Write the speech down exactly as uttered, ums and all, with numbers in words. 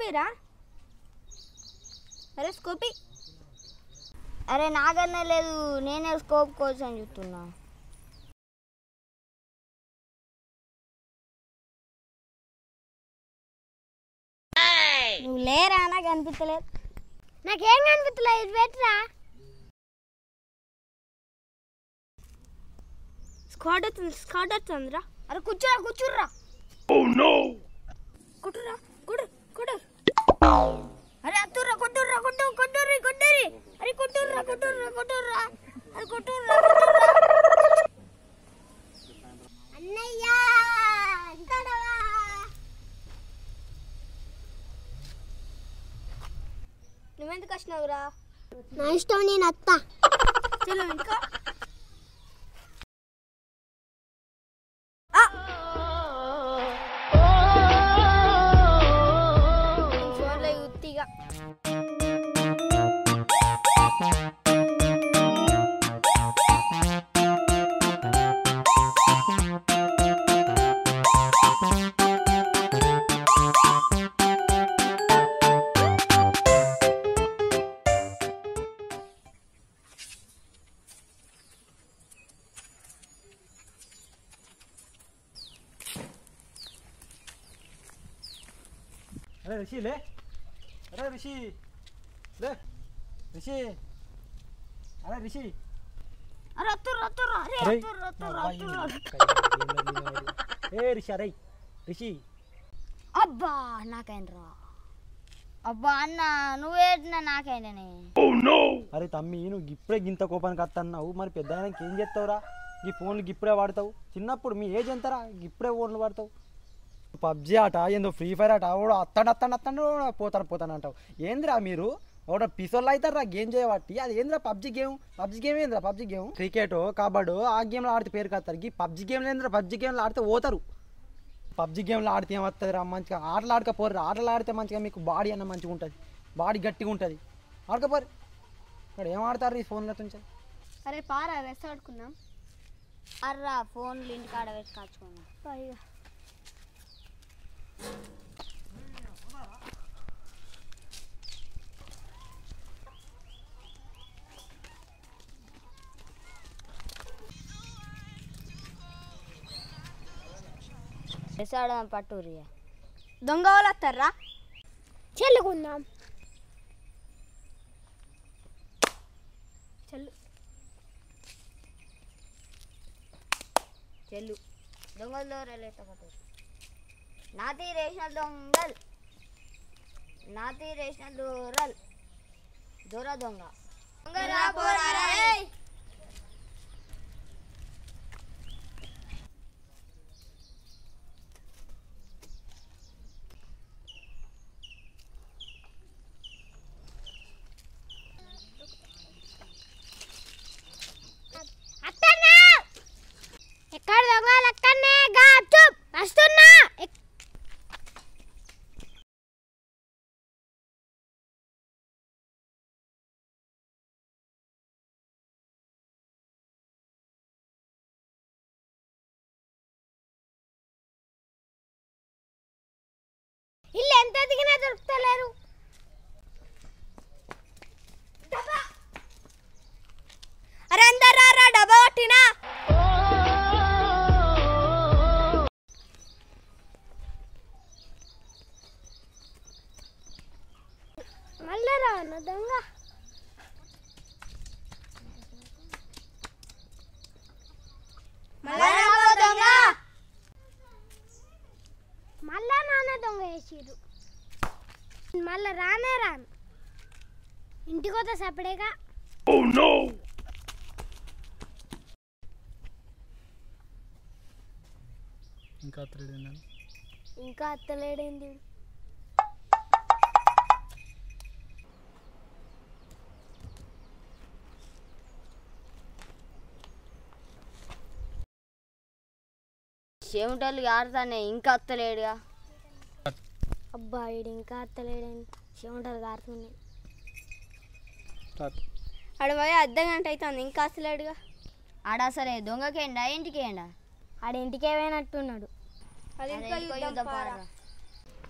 లేరా? అరే స్కోపి. అరే నాకన్నా లేదు, నేనే స్కోప్ కోసం చూస్తున్నా. నువ్వు లేరా? నాకు అనిపించలేదు. నాకేం కనిపించలేదు, ఇది పెట్టరా. స్క్వాడ్ వస్తుంది, స్క్వాడ్ వస్తుందిరా. అరే కూర్చోరా కూర్చుర్రా. కొట్టురా కొడు కొడు. అరే అత్తుర్రా కొట్టుర్రా కొట్టు కొట్టుర్రి కొట్టుర్రి. అరే కొట్టుర్రా కొట్టుర్రా కొట్టుర్రా. అరే కొట్టుర్రా కొట్టుర్రా. అన్నయ్య ఇంతడవా. నువ్వెందుకు వచ్చినావురా? నా ఇష్టం, నేను అత్త. చలో ఇంటికా. ఫోన్లో ఉత్తిగా अरे ऋषि ले, अरे ऋषि ले, ऋषि, अरे ऋषि, అరే అత్తుర్రా అత్తుర్రా. అరే अरे అత్తుర్రా అత్తుర్రా అత్తుర్రా. ए ऋषि अरे ऋषि అబ్బా నాకైండ్రా. అబ్బా అన్న నువ్వేటినా నాకైండనే. అరే తమ్మి నువ్వు ఇప్పుడే గింత కోపానికి వస్తున్నావు, మరి పెద్ద ఆయనకి ఏం చేస్తావురా? ఈ ఫోన్లు ఇప్పుడే వాడతావు, చిన్నప్పుడు మీ ఏజ్ ఎంతరా ఇప్పుడే ఫోన్లు వాడతావు? పబ్జీ ఆట ఏందో ఫ్రీ ఫైర్ ఆట ఓడ అత్తాడు అత్తాడు అత్తాడు పోతాను పోతాను అంటావు. ఏందిరా మీరు ఓడ పిసోళ్ళు అవుతారా గేమ్ చేయబట్టి? అది ఏంద్రా పబ్జీ గేమ్? పబ్జీ గేమ్ ఏంద్రా? పబ్జీ గేమ్ క్రికెట్ కబడ్డీ ఆ గేమ్లో ఆడితే పేరు కత్తారు. ఈ పబ్జీ గేమ్లు ఏంద్రా? పబ్జీ గేమ్లు ఆడితే పోతారు. పబ్జీ గేమ్లో ఆడితే ఏమవుతుంది రా? మంచిగా ఆటలు ఆడకపోరు. ఆటలు ఆడితే మంచిగా మీకు బాడీ అన్న మంచిగా ఉంటుంది, బాడీ గట్టిగా ఉంటుంది. ఆడకపోరు. ఇక్కడ ఏం ఆడతారు ఈ ఫోన్లో నుంచి? అరే పారా రెస్ట్ ఆడుకున్నాం. అర్రా ఫోన్లు ఇంటికాడ పెట్టి కాచుకున్నా. పైగా వేసాడదాం పట్టూరి. దొంగ వాళ్ళు వస్తారా? చెల్లుకుందాం. చెల్లు చెల్లు దొంగలు దూరేలేత పట్టూరి. నాతి రేసిన దొంగలు, నాతి రేసిన దూరలు, దూర దొంగ ఎక్కడ దొంగలు అక్కడనే గా చూప్ వస్తున్నా. ఇల్లు ఎంత దిగినా దొరుకుతలేరు. అరే అందరు రా డబ్బా కొట్టినా. మళ్ళీ రా అన్న దొంగ. దొంగ మళ్ళా నాన్న దొంగ వేసిరు. మళ్ళా రానే రాను ఇంటికి వద్ద సపడేగా. ఇంకా అత్తలేడు ఇంకా అత్తలేడేంది? చెమటలు గారుతానే ఇంకా అత్తలేడుగా. అబ్బా ఈడు ఇంకా అత్తలేడేంది? చెమటలు గారుతున్నాయి. ఆడ పోయి అర్ధ గంట అవుతుంది ఇంకా అసలేడుగా. ఆడ సరే దొంగకేండా ఇంటికేండా? ఆడ ఇంటికే పోయినట్టున్నాడు. అది ఇంకా యుద్ధం పారా.